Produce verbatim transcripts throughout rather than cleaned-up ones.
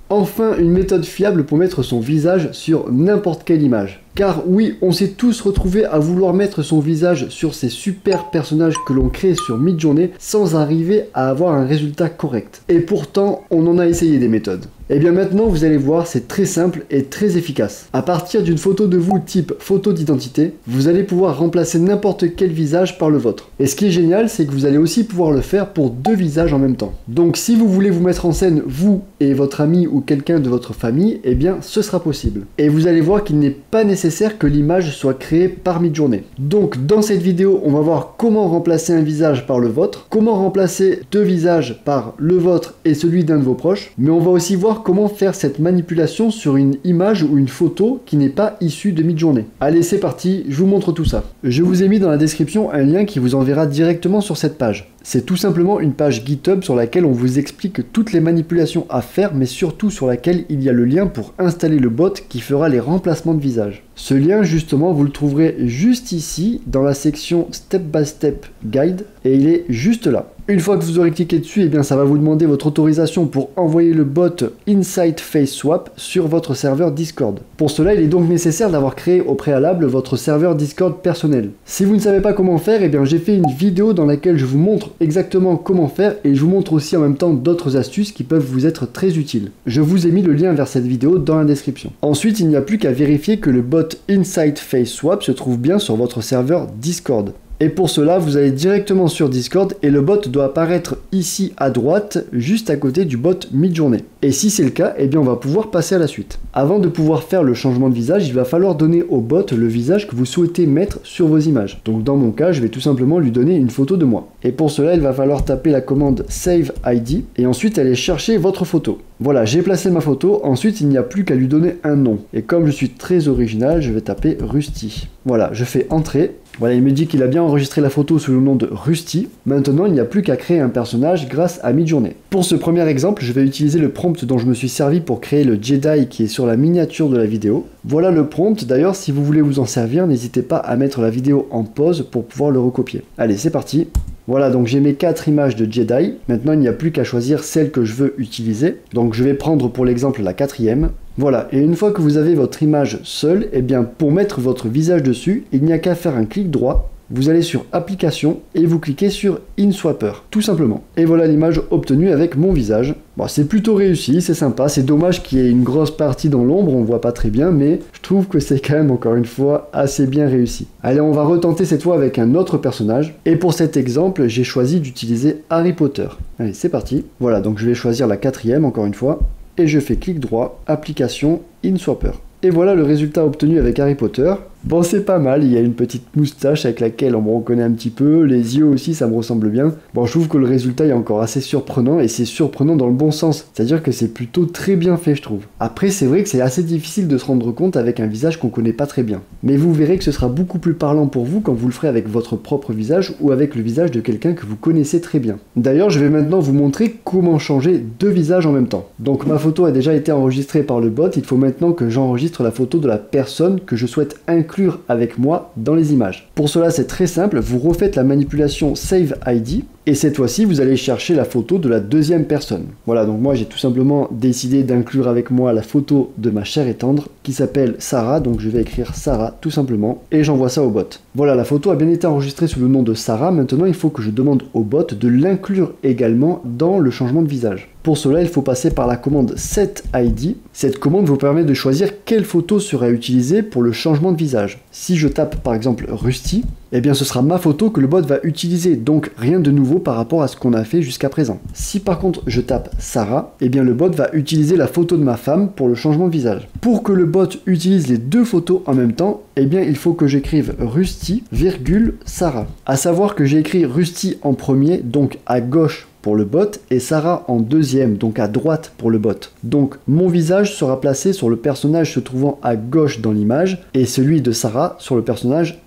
Enfin, une méthode fiable pour mettre son visage sur n'importe quelle image. Car oui, on s'est tous retrouvés à vouloir mettre son visage sur ces super personnages que l'on crée sur Midjourney sans arriver à avoir un résultat correct. Et pourtant, on en a essayé des méthodes. Et bien maintenant, vous allez voir, c'est très simple et très efficace. À partir d'une photo de vous type photo d'identité, vous allez pouvoir remplacer n'importe quel visage par le vôtre. Et ce qui est génial, c'est que vous allez aussi pouvoir le faire pour deux visages en même temps. Donc si vous voulez vous mettre en scène, vous et votre ami ou quelqu'un de votre famille, eh bien ce sera possible. Et vous allez voir qu'il n'est pas nécessaire que l'image soit créée par Midjourney. Donc dans cette vidéo, on va voir comment remplacer un visage par le vôtre, comment remplacer deux visages par le vôtre et celui d'un de vos proches, mais on va aussi voir comment faire cette manipulation sur une image ou une photo qui n'est pas issue de Midjourney. Allez, c'est parti, je vous montre tout ça. Je vous ai mis dans la description un lien qui vous enverra directement sur cette page. C'est tout simplement une page GitHub sur laquelle on vous explique toutes les manipulations à faire, mais surtout sur laquelle il y a le lien pour installer le bot qui fera les remplacements de visage. Ce lien, justement, vous le trouverez juste ici, dans la section Step by Step Guide, et il est juste là. Une fois que vous aurez cliqué dessus, eh bien, ça va vous demander votre autorisation pour envoyer le bot Insight Face Swap sur votre serveur Discord. Pour cela, il est donc nécessaire d'avoir créé au préalable votre serveur Discord personnel. Si vous ne savez pas comment faire, eh bien, j'ai fait une vidéo dans laquelle je vous montre exactement comment faire et je vous montre aussi en même temps d'autres astuces qui peuvent vous être très utiles. Je vous ai mis le lien vers cette vidéo dans la description. Ensuite, il n'y a plus qu'à vérifier que le bot Insight Face Swap se trouve bien sur votre serveur Discord. Et pour cela, vous allez directement sur Discord et le bot doit apparaître ici à droite, juste à côté du bot Midjourney. Et si c'est le cas, eh bien on va pouvoir passer à la suite. Avant de pouvoir faire le changement de visage, il va falloir donner au bot le visage que vous souhaitez mettre sur vos images. Donc dans mon cas, je vais tout simplement lui donner une photo de moi. Et pour cela, il va falloir taper la commande Save I D et ensuite aller chercher votre photo. Voilà, j'ai placé ma photo, ensuite il n'y a plus qu'à lui donner un nom. Et comme je suis très original, je vais taper Rusty. Voilà, je fais Entrée. Voilà, il me dit qu'il a bien enregistré la photo sous le nom de Rusty. Maintenant, il n'y a plus qu'à créer un personnage grâce à Midjourney. Pour ce premier exemple, je vais utiliser le prompt dont je me suis servi pour créer le Jedi qui est sur la miniature de la vidéo. Voilà le prompt. D'ailleurs, si vous voulez vous en servir, n'hésitez pas à mettre la vidéo en pause pour pouvoir le recopier. Allez, c'est parti. Voilà, donc j'ai mes quatre images de Jedi. Maintenant, il n'y a plus qu'à choisir celle que je veux utiliser. Donc je vais prendre pour l'exemple la quatrième. Voilà, et une fois que vous avez votre image seule, eh bien pour mettre votre visage dessus, il n'y a qu'à faire un clic droit. Vous allez sur Application et vous cliquez sur InSwapper, tout simplement. Et voilà l'image obtenue avec mon visage. Bon, c'est plutôt réussi, c'est sympa, c'est dommage qu'il y ait une grosse partie dans l'ombre, on voit pas très bien, mais je trouve que c'est quand même encore une fois assez bien réussi. Allez, on va retenter cette fois avec un autre personnage. Et pour cet exemple, j'ai choisi d'utiliser Harry Potter. Allez, c'est parti. Voilà, donc je vais choisir la quatrième encore une fois. Et je fais clic droit, Application, InSwapper. Et voilà le résultat obtenu avec Harry Potter. Bon, c'est pas mal, il y a une petite moustache avec laquelle on me reconnaît un petit peu, les yeux aussi, ça me ressemble bien. Bon, je trouve que le résultat est encore assez surprenant, et c'est surprenant dans le bon sens. C'est-à-dire que c'est plutôt très bien fait, je trouve. Après, c'est vrai que c'est assez difficile de se rendre compte avec un visage qu'on connaît pas très bien. Mais vous verrez que ce sera beaucoup plus parlant pour vous quand vous le ferez avec votre propre visage ou avec le visage de quelqu'un que vous connaissez très bien. D'ailleurs, je vais maintenant vous montrer comment changer deux visages en même temps. Donc ma photo a déjà été enregistrée par le bot, il faut maintenant que j'enregistre la photo de la personne que je souhaite inclure avec moi dans les images. Pour cela, c'est très simple, vous refaites la manipulation Save I D et cette fois-ci, vous allez chercher la photo de la deuxième personne. Voilà, donc moi j'ai tout simplement décidé d'inclure avec moi la photo de ma chère et tendre qui s'appelle Sarah, donc je vais écrire Sarah tout simplement et j'envoie ça au bot. Voilà, la photo a bien été enregistrée sous le nom de Sarah, maintenant il faut que je demande au bot de l'inclure également dans le changement de visage. Pour cela, il faut passer par la commande Set I D. Cette commande vous permet de choisir quelle photo sera utilisée pour le changement de visage. Si je tape par exemple Rusty, eh bien ce sera ma photo que le bot va utiliser, donc rien de nouveau par rapport à ce qu'on a fait jusqu'à présent. Si par contre je tape Sarah, eh bien le bot va utiliser la photo de ma femme pour le changement de visage. Pour que le bot utilise les deux photos en même temps, eh bien il faut que j'écrive Rusty, virgule, Sarah. À savoir que j'ai écrit Rusty en premier, donc à gauche pour le bot, et Sarah en deuxième, donc à droite pour le bot. Donc mon visage sera placé sur le personnage se trouvant à gauche dans l'image, et celui de Sarah sur le personnage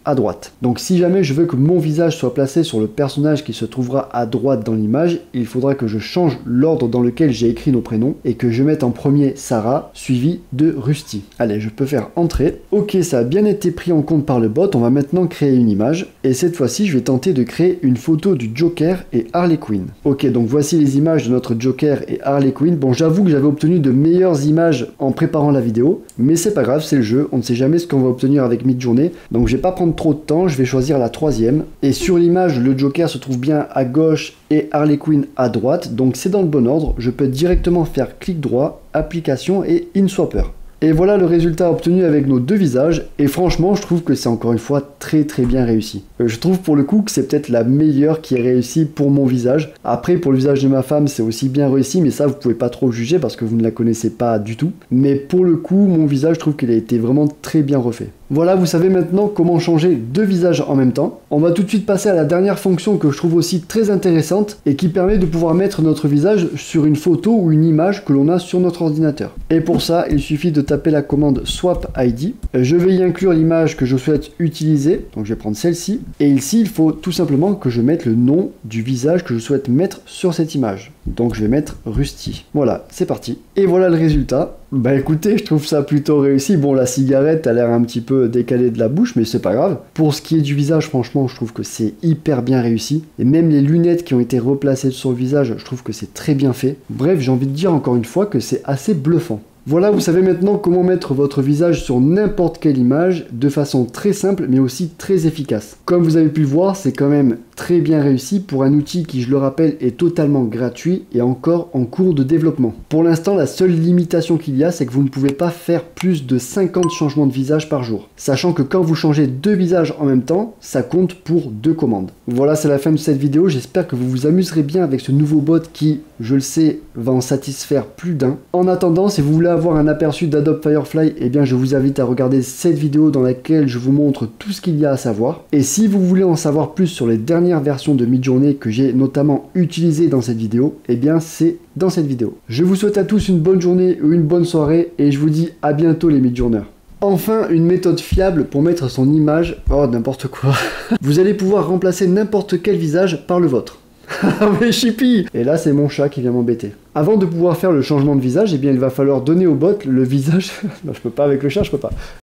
à droite. Donc si jamais je veux que mon visage soit placé sur le personnage qui se trouvera à droite dans l'image, il faudra que je change l'ordre dans lequel j'ai écrit nos prénoms et que je mette en premier Sarah, suivi de Rusty. Allez, je peux faire entrer. Ok, ça a bien été pris en compte par le bot, on va maintenant créer une image. Et cette fois-ci, je vais tenter de créer une photo du Joker et Harley Quinn. Ok, donc voici les images de notre Joker et Harley Quinn. Bon, j'avoue que j'avais obtenu de meilleures images en préparant la vidéo, mais c'est pas grave, c'est le jeu, on ne sait jamais ce qu'on va obtenir avec Midjourney, donc je vais pas prendre trop de temps, je vais choisir la troisième. Et sur l'image, le Joker se trouve bien à gauche et Harley Quinn à droite, donc c'est dans le bon ordre. Je peux directement faire clic droit, application et InSwapper. Et voilà le résultat obtenu avec nos deux visages, et franchement je trouve que c'est encore une fois très très bien réussi. Euh, je trouve pour le coup que c'est peut-être la meilleure qui est réussie pour mon visage. Après pour le visage de ma femme c'est aussi bien réussi, mais ça vous pouvez pas trop le juger parce que vous ne la connaissez pas du tout. Mais pour le coup mon visage je trouve qu'il a été vraiment très bien refait. Voilà, vous savez maintenant comment changer deux visages en même temps. On va tout de suite passer à la dernière fonction que je trouve aussi très intéressante et qui permet de pouvoir mettre notre visage sur une photo ou une image que l'on a sur notre ordinateur. Et pour ça, il suffit de taper la commande Swap I D. Je vais y inclure l'image que je souhaite utiliser, donc je vais prendre celle-ci. Et ici, il faut tout simplement que je mette le nom du visage que je souhaite mettre sur cette image. Donc je vais mettre Rusty. Voilà, c'est parti. Et voilà le résultat. Bah écoutez, je trouve ça plutôt réussi. Bon, la cigarette a l'air un petit peu décalée de la bouche, mais c'est pas grave. Pour ce qui est du visage, franchement, je trouve que c'est hyper bien réussi. Et même les lunettes qui ont été replacées sur le visage, je trouve que c'est très bien fait. Bref, j'ai envie de dire encore une fois que c'est assez bluffant. Voilà, vous savez maintenant comment mettre votre visage sur n'importe quelle image de façon très simple mais aussi très efficace. Comme vous avez pu le voir, c'est quand même très bien réussi pour un outil qui, je le rappelle, est totalement gratuit et encore en cours de développement. Pour l'instant, la seule limitation qu'il y a, c'est que vous ne pouvez pas faire plus de cinquante changements de visage par jour. Sachant que quand vous changez deux visages en même temps, ça compte pour deux commandes. Voilà, c'est la fin de cette vidéo. J'espère que vous vous amuserez bien avec ce nouveau bot qui, je le sais, va en satisfaire plus d'un. En attendant, si vous voulez avoir un aperçu d'Adobe Firefly, eh bien je vous invite à regarder cette vidéo dans laquelle je vous montre tout ce qu'il y a à savoir. Et si vous voulez en savoir plus sur les dernières versions de Midjourney que j'ai notamment utilisées dans cette vidéo, eh bien c'est dans cette vidéo. Je vous souhaite à tous une bonne journée ou une bonne soirée et je vous dis à bientôt les Midjourneurs. Enfin, une méthode fiable pour mettre son image... Oh, n'importe quoi. Vous allez pouvoir remplacer n'importe quel visage par le vôtre. Mais chippy! Et là, c'est mon chat qui vient m'embêter. Avant de pouvoir faire le changement de visage, eh bien, il va falloir donner au bot le visage... Non, je peux pas avec le chat, je peux pas.